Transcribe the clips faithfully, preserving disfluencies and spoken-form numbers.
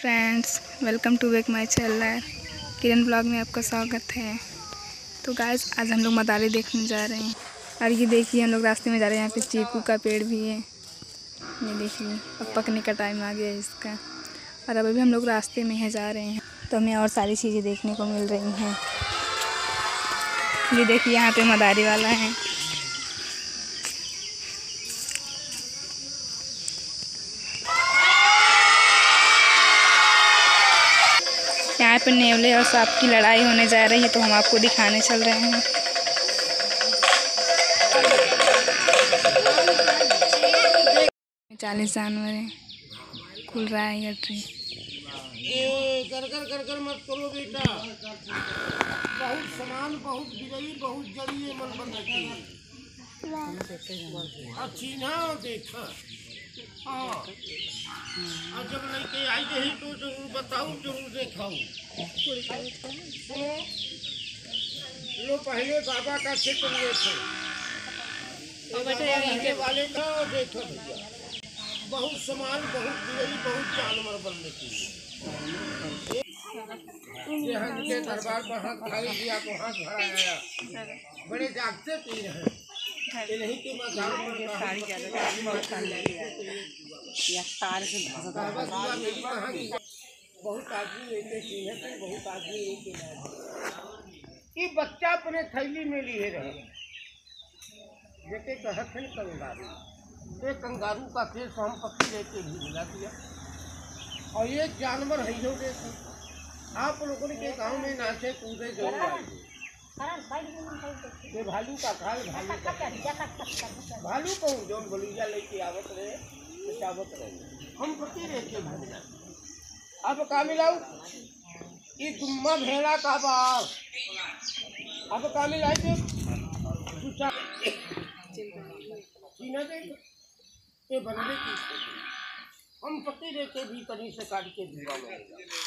Friends, welcome to back my channel Kiran blog में आपका स्वागत है। तो गाइस, आज हम लोग मदारी देखने जा रहे हैं। और ये देखिए, हम लोग रास्ते में जा रहे हैं। यहाँ पे चीकू का पेड़ भी है। ये देखिए, अब पकने का टाइम आ गया है इसका। और अब अभी हम लोग रास्ते में है जा रहे हैं, तो हमें और सारी चीज़ें देखने को मिल रही हैं। ये देखिए, यहाँ पे मदारी वाला है। यहाँ पे नेवले और सांप की लड़ाई होने जा रही है, तो हम आपको दिखाने चल रहे हैं। चालीस जानवर हैं। खुल रहा है ये ट्री। ए कर कर कर कर मत करो बेटा। बहुत सामान, बहुत गिरई, बहुत जड़ी मन बन रखी। अच्छी ना देखा। हाँ, और जब लड़के आई रही तो जरूर बताऊँ, जरूर देखाऊँ। लो पहले बाबा का चित्र देखो। ये वाले का देखो भैया। बहुत सामान, बहुत गिरई, बहुत जानवर बनने की। यहाँ के दरबार पर हाथ खाली दिया तो हाथ भरा आया। बड़े जागते पी रहे हैं। नहीं के मजार पर साड़ी ज्यादा बहुत आदमी लेते हैं, बहुत आदमी लेते। ये बच्चा अपने थैली में लिए रहे। बेटे कहते हैं कंगारू। एक कंगारू का केस हम पत्ती लेके भी मिला दिया। और ये जानवर है जो आप लोगों के गांव में नाचे कूदे जरूर आएंगे। ये भालू का खाल, भालू का भालू को जो बलूजा लेके आवत रहे, आवत रहे हम पति लेके भाग। अब का मिलाऊ ये दुम्मा भेड़ा का बाल। अब का मिलाई चीना दे ये बनने की हम पति लेके भी कहीं से काट के धुआ में।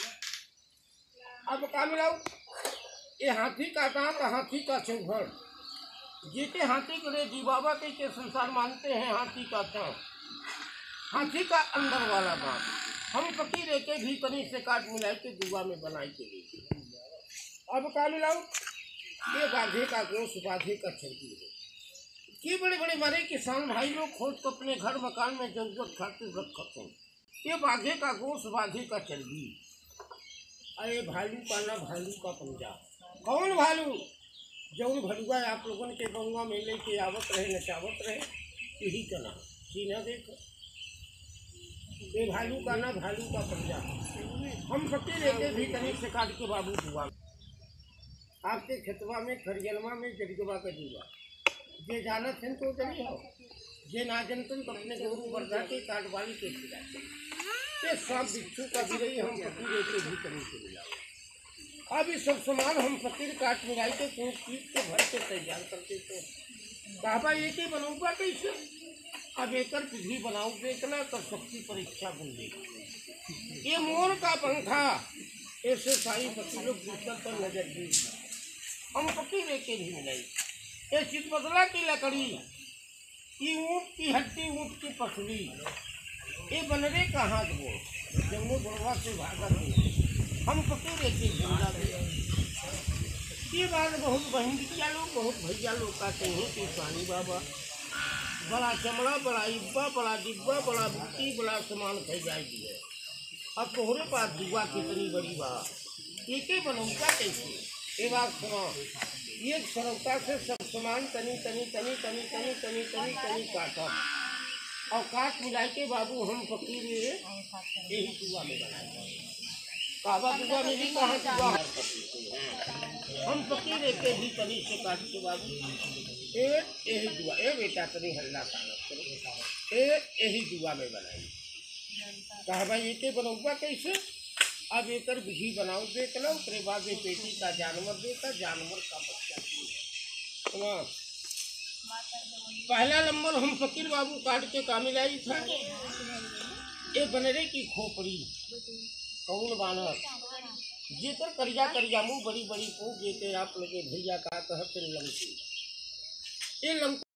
अब का मिलाऊ ये हाथी का दांत, हाथी का चौघड़। जीते हाथी के लिए जी बाबा के, के संसार मानते हैं। हाथी का दांत, हाथी का अंदर वाला दांत हम पति लेके भी कहीं से काट मिलाई के दुआ में बनाई के लिए। अब का मिलाऊ ये बाघे का गोश्त, बाघे का चर्बी है। ये बड़े बड़े मारे किसान भाई लोग खोज को अपने घर मकान में जरूरत खातिर रखते हैं। ये बाघे का गोश्त, बाघे का चर्बी। अरे भालू का ना, भालू का पंजा। कौन भालू? जौन भलुआ आप लोगों के गंगा में लेके आवत रहे, नचावत रहे, यही का नाम सीना देखो। ये भालू का ना, भालू का पंजा। हम पत्ते लेके भी कहीं से काट के बाबू दुआ आपके खेतवा में, खरियलवा में जड़गवा का जुआ। जे जानत हैं तो जरी हो, जे ना जनतन तो अपने गोरू बरदा के काटवाली के खिलाते। ये सांप बिच्छू का गिरई हम पति लेके भी कहीं से मिला। अब ये सब सामान हम फकीर काट मिलाई के कूट पीट के भर के तैयार करते थे। बाबा ये के बनाऊंगा कैसे? अब एक भी बनाऊ देखना तो सबकी परीक्षा बन गई। ये मोर का पंखा ऐसे सारी पति लोग दूसर पर नजर दी हम पति लेके भी मिलाई। ये चितबदला की लकड़ी, ये ऊँट की हड्डी, ऊँट की पसली। ये बनरे का हाथ वो जमुने बुढ़वा से भागा थे हम पके लेके जिंदा गए। ये बात बहुत बहन लोग, बहुत भैया लोग कहते हैं कि स्वामी बाबा बड़ा चमड़ा, बड़ा इब्बा, बड़ा डिब्बा, बड़ा बुट्टी, बड़ा सामान खै जाएगी है। अब तोहरे पास दुआ कितनी बड़ी बात। एक ही बनौता कैसे? ये बात सुनो, ये सरौता से सब सामान तनी तनी तनी तनी तनी तनी तनी तनी काटा और काट मिला के बाबू हम फकीर यही दुआ में बनाए। काबा दुआ में भी कहाँ दुआ हम फकीर लेके भी कहीं से काट के बाबू ए यही दुआ। ए बेटा तनी हल्ला कानत करो, ए यही दुआ में बनाई। कहा भाई ये बनऊगा कैसे? अब एक विधि बनाओ देख लो। उसके बाद ये पेटी का जानवर देता, जानवर का बच्चा सुना। पहला नंबर हम फकीर बाबू काट के कामिलाई था। ये बनरे की खोपड़ी कौन बानर जेकर करिया करिया मुँह, बड़ी बड़ी पूछ जेते आप लगे भैया का कहते लंकी। ये लंकी